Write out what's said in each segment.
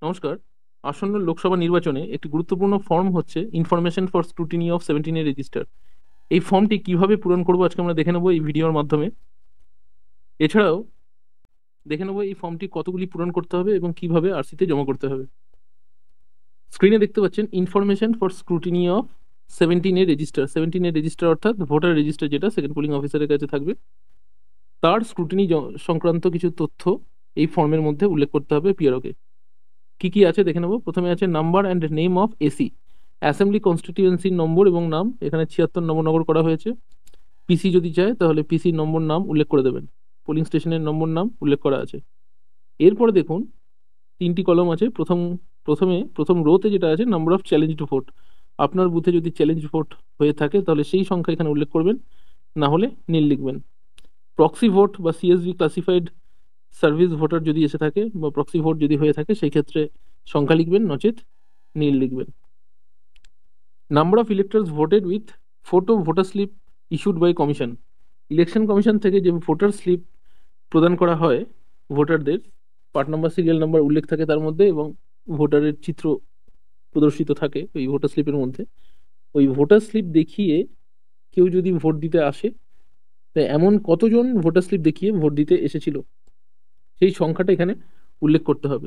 নমস্কার। আসন্ন লোকসভা নির্বাচনে একটি গুরুত্বপূর্ণ ফর্ম হচ্ছে ইনফরমেশন ফর স্ক্রুটিনি অফ 17 এর রেজিস্টার। এই ফর্মটি কিভাবে পূরণ করব আজকে আমরা দেখে নেব এই ভিডিওর মাধ্যমে। এছাড়াও দেখে নেব এই ফর্মটি কতগুলি পূরণ করতে হবে এবং কিভাবে আরসিতে জমা করতে হবে। স্ক্রিনে দেখতে পাচ্ছেন ইনফরমেশন ফর স্ক্রুটিনি অফ 17 এর রেজিস্টার। 17 এর রেজিস্টার অর্থাৎ ভোটার রেজিস্টার, যেটা সেকেন্ড পোলিং অফিসারের কাছে থাকবে, তার স্ক্রুটিনি সংক্রান্ত কিছু তথ্য এই ফর্মের মধ্যে উল্লেখ করতে হবে পিআরওকে। কি কি আছে দেখে নেব। প্রথমে আছে number and name of AC, assembly কনস্টিটিউয়েন্সির নম্বর এবং নাম, এখানে 76 নম্বর করা হয়েছে। পিসি যদি চায় তাহলে পিসি নম্বর নাম উল্লেখ করে দেবেন, পোলিং স্টেশনের নম্বর নাম উল্লেখ করা আছে। এরপরে দেখুন তিনটি কলম আছে। প্রথম রোতে যেটা আছে নাম্বার অফ চ্যালেঞ্জড ভোট, আপনার বুথে যদি চ্যালেঞ্জ ভোট হয়ে থাকে তাহলে সেই সংখ্যা এখানে উল্লেখ করবেন, না হলে নীল লিখবেন। প্রক্সি ভোট বা সিএসভি ক্লাসিফাইড সার্ভিস ভোটার যদি এসে থাকে বা প্রক্সি ভোট যদি হয়ে থাকে সেই ক্ষেত্রে সংখ্যা লিখবেন, নচেত নীল লিখবেন। Number of electors voted with photo voter slip issued by commission, election commission থেকে যে ভোটার স্লিপ প্রদান করা হয় ভোটারদের, পার্ট নাম্বার সিরিয়াল নাম্বার উল্লেখ থাকে তার মধ্যে এবং ভোটারের চিত্র প্রদর্শিত থাকে ওই ভোটার স্লিপের মধ্যে। ওই ভোটার স্লিপ দেখিয়ে কেউ যদি ভোট দিতে আসে, তাই এমন কতজন ভোটার স্লিপ দেখিয়ে ভোট দিতে এসেছিল সেই সংখ্যাটা এখানে উল্লেখ করতে হবে।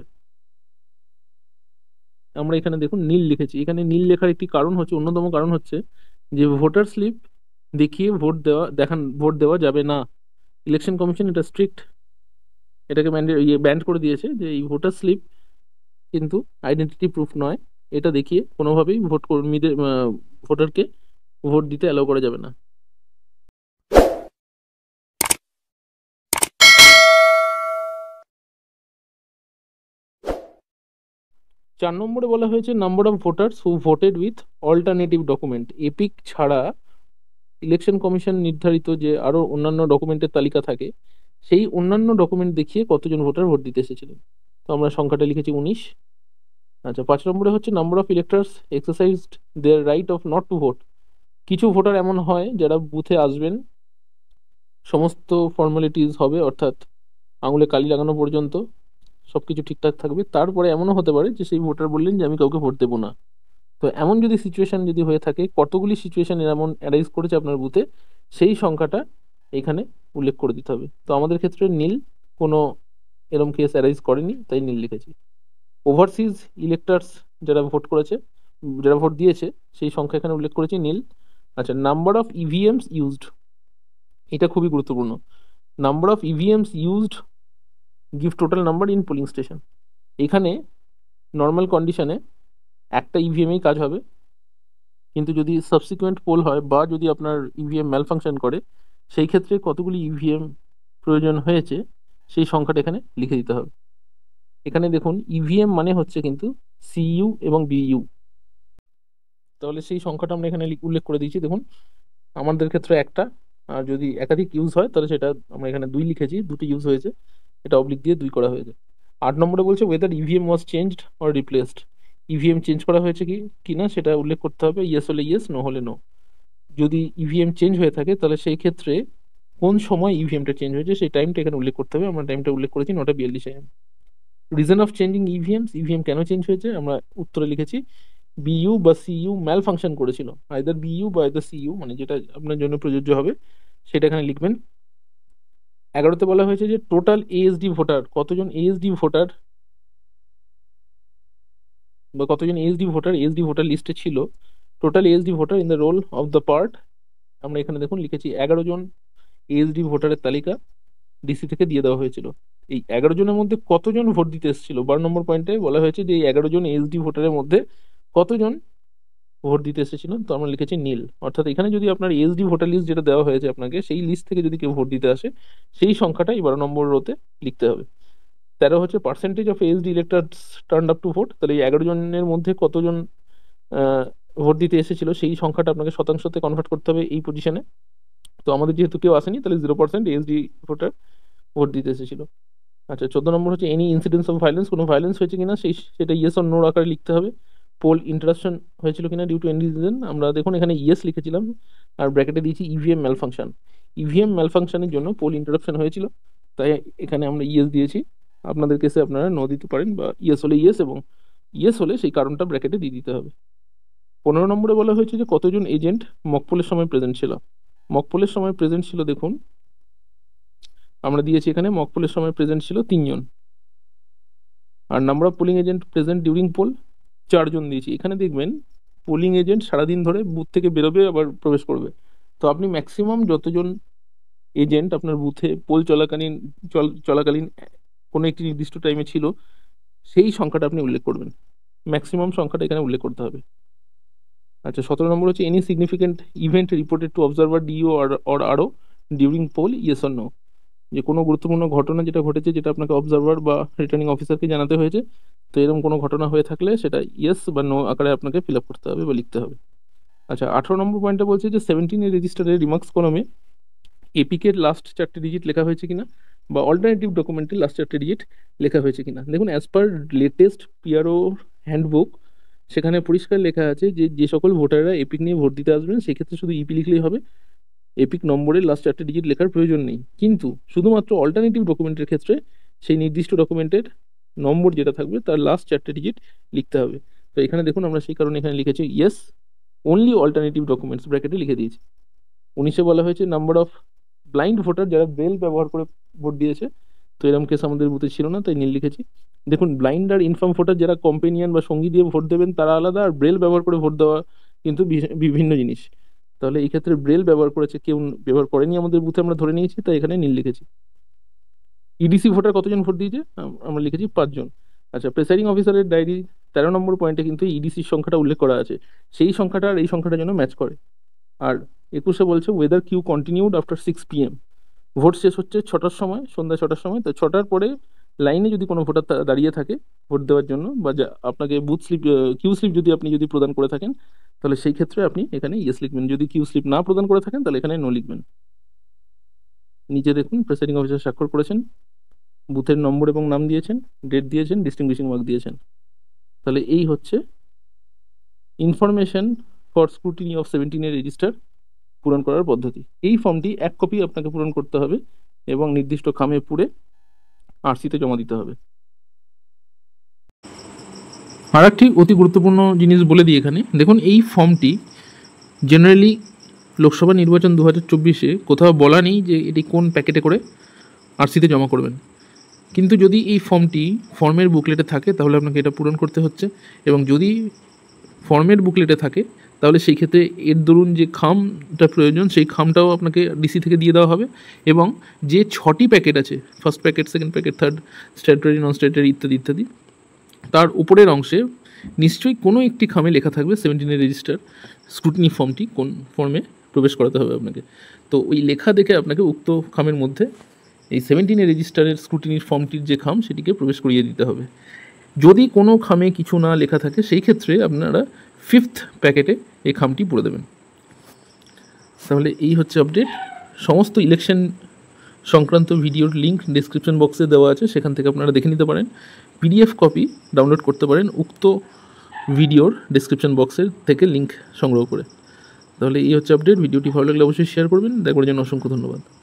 আমরা এখানে দেখুন নীল লিখেছি। এখানে নীল লেখার একটি কারণ হচ্ছে, অন্যতম কারণ হচ্ছে যে ভোটার স্লিপ দেখিয়ে ভোট দেওয়া যাবে না। ইলেকশন কমিশন এটা স্ট্রিক্ট, এটাকে ব্যান্ড করে দিয়েছে যে এই ভোটার স্লিপ কিন্তু আইডেন্টিটি প্রুফ নয়, এটা দেখিয়ে কোনোভাবেই ভোট কর্মীদের ভোটারকে ভোট দিতে অ্যালাউ করা যাবে না। 4 নম্বরে বলা হয়েছে number of voters who voted with alternative document. EPIC ছাড়া ইলেকশন কমিশন নির্ধারিত যে আরো অন্যান্য ডকুমেন্টের তালিকা থাকে, সেই অন্যান্য ডকুমেন্ট দেখিয়ে কতজন ভোটার ভোট দিতে এসেছিলেন। তো আমরা সংখ্যাটা লিখেছি 19। আচ্ছা, 5 নম্বরে হচ্ছে number of electors exercised their right of not to vote. কিছু ভোটার এমন হয় যারা বুথে আসবেন, সমস্ত ফর্মালিটিস হবে, অর্থাৎ আঙুলে কালি লাগানো পর্যন্ত সবকিছু ঠিকঠাক থাকবে, তারপরে এমনও হতে পারে যে সেই ভোটার বললেন যে আমি কাউকে ভোট দেবো না। তো এমন যদি সিচুয়েশন যদি হয়ে থাকে, কতগুলি সিচুয়েশন এমন অ্যারাইজ করেছে আপনার বুথে, সেই সংখ্যাটা এখানে উল্লেখ করে দিতে হবে। তো আমাদের ক্ষেত্রে নীল, কোনো এরম কেস অ্যারাইজ করেনি, তাই নীল লিখেছি। ওভারসিজ ইলেক্টার্স যারা ভোট করেছে, যারা ভোট দিয়েছে, সেই সংখ্যা এখানে উল্লেখ করেছি, নীল। আচ্ছা, নাম্বার অফ ইভিএমস ইউজড, এটা খুবই গুরুত্বপূর্ণ। Number of EVMs used give total number in polling station. এখানে নর্মাল কন্ডিশনে একটা ইভিএমই কাজ হবে, কিন্তু যদি সাবসিকুয়েন্ট পোল হয় বা যদি আপনার ইভিএম ম্যাল ফাংশন করে, সেই ক্ষেত্রে কতগুলি ইভিএম প্রয়োজন হয়েছে সেই সংখ্যাটা এখানে লিখে দিতে হবে। এখানে দেখুন ইভিএম মানে হচ্ছে কিন্তু সিইউ এবং বিইউ, তাহলে সেই সংখ্যাটা আমরা এখানে উল্লেখ করে দিয়েছি। দেখুন আমাদের ক্ষেত্রে একটা, আর যদি একাধিক ইউজ হয় তাহলে সেটা আমরা এখানে 2 লিখেছি, দুটি ইউজ হয়েছে, এটা অবলিক দিয়ে 2 করা হয়েছে। 8 নম্বরে বলছে whether EVM was changed or replaced, EVM change করা হয়েছে কি না সেটা উল্লেখ করতে হবে, ইয়েস হলে ইয়েস, নো হলে নো। যদি ইভিএম চেঞ্জ হয়ে থাকে তাহলে সেই ক্ষেত্রে কোন সময় ইভিএমটা চেঞ্জ হয়েছে সেই টাইমটা এখানে উল্লেখ করতে হবে। আমরা টাইমটা উল্লেখ করেছি 9:42 AM। Reason of changing EVMs, EVM কেন চেঞ্জ হয়েছে আমরা উত্তরে লিখেছি বিইউ বা সিইউ ম্যাল ফাংশন করেছিল, আইদার বিইউ বা আইদার সিইউ, মানে যেটা আপনার জন্য প্রযোজ্য হবে সেটা এখানে লিখবেন। 11তে বলা হয়েছে যে টোটাল এএসডি ভোটার, কতজন এএসডি ভোটার বা কতজন এএসডি ভোটার লিস্টে ছিল, total ASD voter in the roll of the part. আমরা এখানে দেখুন লিখেছি 11 জন এএসডি ভোটারের তালিকা ডিসি থেকে দিয়ে দেওয়া হয়েছিল। এই 11 জনের মধ্যে কতজন ভোট দিতে এসেছিল, 12 নম্বর পয়েন্টে বলা হয়েছে যে এই 11 জন এএসডি ভোটারের মধ্যে কতজন ভোট দিতে এসেছিল, তো আমরা লিখেছি নীল। অর্থাৎ এখানে যদি আপনার এএসডি ভোটার লিস্ট যেটা দেওয়া হয়েছে আপনাকে, সেই লিস্ট থেকে যদি কেউ ভোট দিতে আসে সেই সংখ্যাটাই 12 নম্বর রোতে লিখতে হবে। 13 হচ্ছে percentage of ASD electors turn up to vote, তাহলে এই 11 জনের মধ্যে কতজন ভোট দিতে এসেছিল সেই সংখ্যাটা আপনাকে শতাংশতে কনভার্ট করতে হবে এই পজিশনে। তো আমাদের যেহেতু কেউ আসেনি তাহলে 0% এএসডি ভোটার ভোট দিতে এসেছিল। আচ্ছা, 14 নম্বর হচ্ছে এনি ইনসিডেন্স অফ ভায়োলেন্স, কোনো ভায়োলেন্স হয়েছে কিনা সেটা ইয়েস অর নো আকারে লিখতে হবে। পোল ইন্টারাপশন হয়েছিল কিনা ডিউ টু এনি রিজন, আমরা দেখুন এখানে ইয়েস লিখেছিলাম আর ব্র্যাকেটে দিয়েছি ইভিএম ম্যাল ফাংশন। ইভিএম ম্যাল ফাংশনের জন্য পোল ইন্টারাপশন হয়েছিল, তাই এখানে আমরা ইয়েস দিয়েছি। আপনাদের কেসে আপনারা নো দিতে পারেন, বা ইয়েস হলে ইয়েস, এবং ইয়েস হলে সেই কারণটা ব্র্যাকেটে দিয়ে দিতে হবে। 15 নম্বরে বলা হয়েছে যে কতজন এজেন্ট মকপোলের সময় প্রেজেন্ট ছিল। মকপোলের সময় প্রেজেন্ট ছিল, দেখুন আমরা দিয়েছি এখানে মকপোলের সময় প্রেজেন্ট ছিল 3 জন, আর number of polling agent present during poll 4 জন দিয়েছি। এখানে দেখবেন পোলিং এজেন্ট সারাদিন ধরে বুথ থেকে বেরোবে আবার প্রবেশ করবে, তো আপনি ম্যাক্সিমাম যতজন এজেন্ট আপনার বুথে পোল চলাকালীন কোনো একটি নির্দিষ্ট টাইমে ছিল সেই সংখ্যাটা আপনি উল্লেখ করবেন, ম্যাক্সিমাম সংখ্যাটা এখানে উল্লেখ করতে হবে। আচ্ছা, 17 নম্বর হচ্ছে any significant event reported to observer DO or RO during poll, yes or no. যে কোনো গুরুত্বপূর্ণ ঘটনা যেটা ঘটেছে, যেটা আপনাকে অবজারভার বা রিটার্নিং অফিসারকে জানাতে হয়েছে, তো এরকম কোনো ঘটনা হয়ে থাকলে সেটা ইয়েস বা নো আকারে আপনাকে ফিল আপ করতে হবে বা লিখতে হবে। আচ্ছা, 18 নম্বর পয়েন্টটা বলছে যে 17 রেজিস্টারের রিমার্কস কলমে এপিকের লাস্ট 4টে ডিজিট লেখা হয়েছে কিনা, বা অল্টারনেটিভ ডকুমেন্টের লাস্ট 4টে ডিজিট লেখা হয়েছে কিনা। দেখুন as per latest PRO handbook সেখানে পরিষ্কার লেখা আছে যে যে সকল ভোটাররা এপিক নিয়ে ভোট দিতে আসবেন সেক্ষেত্রে শুধু ইপি লিখলেই হবে, এপিক নম্বরের লাস্ট 4টে ডিজিট লেখার প্রয়োজন নেই। কিন্তু শুধুমাত্র অল্টারনেটিভ ডকুমেন্টের ক্ষেত্রে সেই নির্দিষ্ট ডকুমেন্টের নম্বর যেটা থাকবে তার লাস্ট 4টে ডিজিট লিখতে হবে। তো এখানে দেখুন আমরা সেই কারণে এখানে লিখেছি ইয়েস অনলি অল্টারনেটিভ ডকুমেন্টস ব্র্যাকেটে লিখে দিয়েছি। 19-এ বলা হয়েছে নাম্বার অফ ব্লাইন্ড ভোটার যারা ব্রেল ব্যবহার করে ভোট দিয়েছে, তো এরকম কেস আমাদের বুথে ছিল না তাই নীল লিখেছি। দেখুন ব্লাইন্ড আর ইনফার্ম ভোটার যারা কম্পেনিয়ন বা সঙ্গী দিয়ে ভোট দেবেন তারা আলাদা, আর ব্রেল ব্যবহার করে ভোট দেওয়া কিন্তু বিভিন্ন জিনিস। তাহলে এই ক্ষেত্রে ব্রেল ব্যবহার করেছে কেউ ব্যবহার করেনি আমাদের বুথে, আমরা ধরে নিয়েছি তাই এখানে নীল লিখেছি। ইডিসি ভোটার কতজন ভোট দিয়েছে, আমরা লিখেছি 5 জন। আচ্ছা, প্রেসাইডিং অফিসারের ডায়েরি 13 নম্বর পয়েন্টে কিন্তু ইডিসির সংখ্যাটা উল্লেখ করা আছে, সেই সংখ্যাটা আর এই সংখ্যাটা যেন ম্যাচ করে। আর 21-এ বলছে whether queue continued after 6 PM। Vote শেষ হচ্ছে 6টার সময়, সন্ধ্যা 6টার সময়, তো 6টার পরে লাইনে যদি কোনো ভোটার দাঁড়িয়ে থাকে ভোট দেওয়ার জন্য, বা আপনাকে বুথ স্লিপ কিউ স্লিপ যদি প্রদান করে থাকেন তাহলে সেই ক্ষেত্রে আপনি এখানে ইয়েস লিখবেন, যদি কিউ স্লিপ না প্রদান করে থাকেন তাহলে এখানে নো লিখবেন। নিচে দেখুন প্রেসাইডিং অফিসার স্বাক্ষর করেছেন, বুথের নম্বর এবং নাম দিয়েছেন, ডেট দিয়েছেন, ডিস্টিংগুইশিং মার্ক দিয়েছেন। তাহলে এই হচ্ছে information for scrutiny of 17 register পূরণ করার পদ্ধতি। এই ফর্মটি 1 কপি আপনাকে পূরণ করতে হবে এবং নির্দিষ্ট খামে পুরে আরসিতে জমা দিতে হবে। আর একটি অতি গুরুত্বপূর্ণ জিনিস বলে দিই এখানে, দেখুন এই ফর্মটি জেনারেলি লোকসভা নির্বাচন 2024-এ কোথাও বলা নেই যে এটি কোন প্যাকেটে করে আরসিতে জমা করবেন, কিন্তু যদি এই ফর্মটি ফর্মের বুকলেটে থাকে তাহলে আপনাকে এটা পূরণ করতে হচ্ছে, এবং যদি ফর্মের বুকলেটে থাকে তাহলে সেই ক্ষেত্রে এর দরুন যে খামটা প্রয়োজন সেই খামটাও আপনাকে ডিসি থেকে দিয়ে দেওয়া হবে, এবং যে 6টি প্যাকেট আছে, first packet, second packet, third, statutory, non statutory ইত্যাদি ইত্যাদি, তার উপরের অংশে নিশ্চয়ই কোনো একটি খামে লেখা থাকবে 17 রেজিস্টার স্ক্রুটিনি ফর্মটি কোন ফর্মে প্রবেশ করাতে হবে আপনাকে। তো ওই লেখা দেখে আপনাকে উক্ত খামের মধ্যে এই 17 রেজিস্টারের স্ক্রুটিনির ফর্মটির যে খাম সেটিকে প্রবেশ করিয়ে দিতে হবে। যদি কোনো খামে কিছু না লেখা থাকে সেই ক্ষেত্রে আপনারা 5th প্যাকেটে এই খামটি পুরে দেবেন। তাহলে এই হচ্ছে আপডেট। সমস্ত ইলেকশন সংক্রান্ত ভিডিওর লিঙ্ক ডেসক্রিপশন বক্সে দেওয়া আছে, সেখান থেকে আপনারা দেখে নিতে পারেন। পিডিএফ কপি ডাউনলোড করতে পারেন উক্ত ভিডিওর ডেসক্রিপশন বক্সের থেকে লিঙ্ক সংগ্রহ করে। তাহলে এই হচ্ছে আপডেট। ভিডিওটি ভালো লাগলে অবশ্যই শেয়ার করবেন। দেখবার জন্য অসংখ্য ধন্যবাদ।